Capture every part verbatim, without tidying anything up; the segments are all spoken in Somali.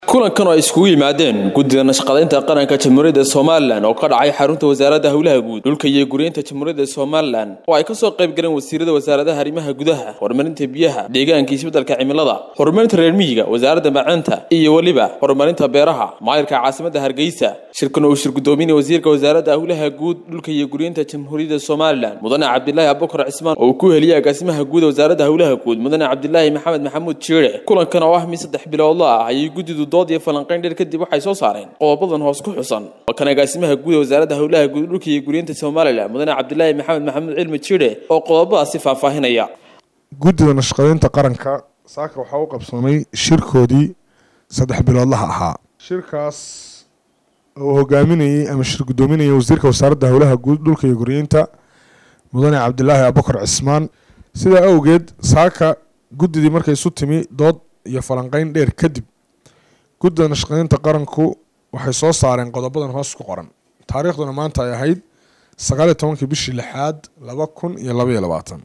kulankan oo isku yimaadeen guddiga nashqadeynta qaranka Jamhuuriyadda Soomaaliland oo ka dhacay xarunta wasaaradda hawlaha guud dhulka iyo guriyada Jamhuuriyadda Soomaaliland oo ay ka soo qayb galeen wasiirada wasaaradda arrimaha gudaha horumarinta biyaha deegaanka isbeddelka cimilada horumarinta reer miyiga wasaaradda macaanta iyo waliba horumarinta beeraha maayirka caasimadda Hargeysa shirkan oo shir gudoominaya wasiirka wasaaradda hawlaha guud dhulka iyo guriyada Jamhuuriyadda Soomaaliland mudane Cabdilaahi Abubakar Cismaan oo ku heliyay agaasimaha guud wasaaradda hawlaha guud mudane Cabdilaahi Maxamed Maxamuud Jiire kulankan oo ah mid saddex bilood ah ay guddidu dood iyo falanqayn dheer kadib waxay soo saareen qodobadan hoos ku xusan kan agaasimaha guud wasaaradda hawlaha guud dhulka iyo guriyada Soomaaliland mudane Cabdilaahi Maxamed Maxamuud Cilmi Jiire oo qodobadaasi faahfaahinaya guddiga nashqadeynta qaranka saaka waxa uu qabsoomay shirkoodii saddex biloodlaha ahaa shirkaas oo hogaaminayay ama shir gudoominayay wasiirka wasaaradda hawlaha guud dhulka iyo guriyada mudane Cabdilaahi Abubakar Cismaan sida awgeed saaka guddidii markay isu timi dood iyo falanqayn dheer kadib guddiga nashqadeynta qaranku waxay soo saareen qodobadan hoos ku qoran taariikhduna maanta ay ahayd sagaal iyo tobankii bishii lixaad laba kun iyo laba iyo labaatan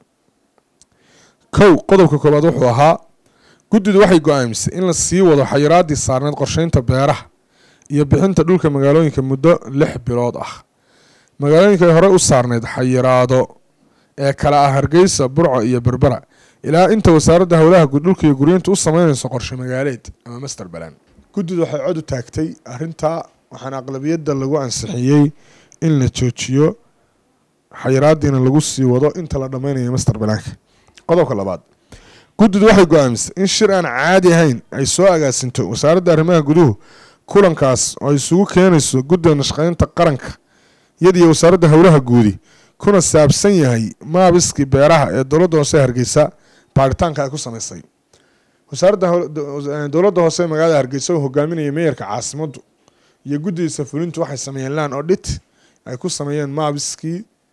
kow qodobka koowaad wuxuu ahaa guddidu waxay go'aamisay in la sii wado xayiraadii saarneed qorsheynta beeraha iyo bixinta dhulka magaalooyinka muddo lix bilood ah magaalooyinka ay horey u saarneyd xayiraado ee kala ah Hargeysa Burco iyo Berbera ilaa inta wasaaradda hawlaha guud dhulka iyo guriyada u sameynayso qorshe magaaleed ama master plan guddidu waxay cod u taagtay arrinta waxaan aqlabiyadda lagu ansixiyay in la joojiyo xayiraadiina lagu sii wado inta la dhameynayo master plan-ka qodobka labaad guddidu waxay go'aamisay in shir aan caadi ahayn ay soo agaasinto wasaaradda arrimaha guduhu kulankaas oo isugu keenayso guddiga nashqadeynta qaranka iyadii wasaaradda hawlaha guudi kuna saabsan yahay maabiskii beeraha ee dowladda hoose Hargeysa baaritaanka ay ku sameysay wasaaradda dowladda hoose magaalada Hargeysa oo hogaaminaya meeyarka caasimaddu iyo guddiga fulintu waxay sameeyeen land audit ay ku sameeyeen maabiskii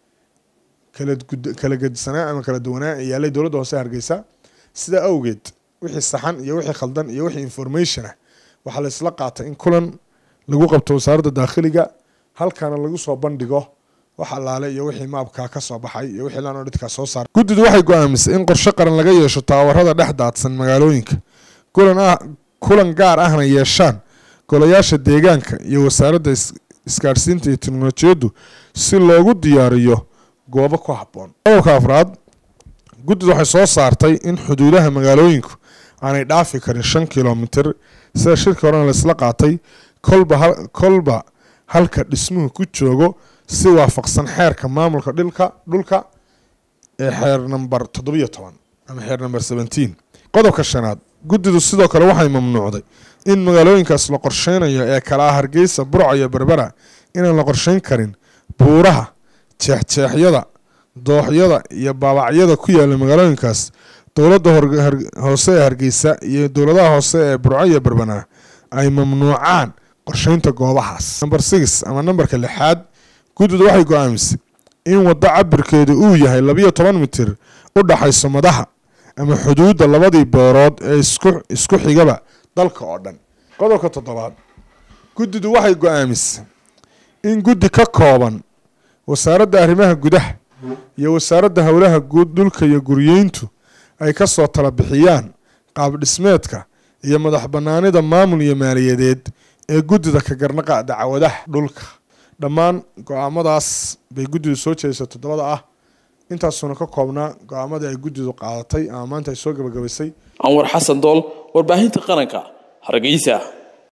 kala kala gedisanaa ama kala duwanaa ee yaalay dowladda hoose Hargeysa sida awgeed wixii saxan iyo wixii khaldan iyo wixii information ah waxa la isla qaatay in kulan lagu qabto wasaaradda dakhliga halkaana lagu soo bandhigo waxa laale iyo wixii maabka ka soo baxay iyo wixii laan audit ka soo saaray guddidu waxay go'aamisay in qorshe qaran laga yeesho taawarada dhexdaadsan magaalooyinka kulan ah kulan gaar ahna yeeshaan golayaasha deegaanka iyo wasaaradda isgaarsiinta iyo teknolojiyaddu si loogu diyaariyo goobo ku habboon qodobka afraad guddidu waxay soo saartay in xuduudaha magaalooyinku aanay dhaafi karin shan kiiloomitir sida shirka horena la isla qaatay kolba kolba halka dhismuhu ku joogo si waafaqsan xeerka maamulka dhulka dhulka ee xeer number toddoba iyo toban ama xeer number seventeen qodobka shanaad guddidu sidoo kale waxay mamnuucday in magaalooyinkaas la qorsheynayo ee kala Hargeysa Burco iyo Berbera inaan la qorsheyn karin buuraha jeexjeexyada dooxyada iyo baabacyada ku yaala magaalooyinkaas dowladda hoose ee Hargeysa iyo dowladaha hoose ee Burco iyo Berbera ay mamnuucaan qorsheynta goobahaas number six ama numberka lixaad guddidu waxay go'aamisay in waddo cabirkeedu uu yahay laba iyo toban mitir u dhaxayso madaha ama xuduudda labadii beerood ee isku isku xigaba dalka oo dhan qodobka toddobaad guddidu waxay go'aamisay in guddi ka kooban wasaaradda arrimaha gudaha iyo wasaaradda hawlaha guud dhulka iyo guriyeyntu ay ka soo tala bixiyaan qaab dhismeedka iyo madax banaanida maamul iyo maaliyadeed ee guddida ka garnaqa dacwadaha dhulka dhammaan go'aamadaas bay guddidu soo jeedisay toddobada ah intaasuna ka koobnaa go'aamadii ay guddidu qaadatay ama maanta ay soo gabagabaysay Anwar Xasan Dool warbaahinta qaranka Hargeysa.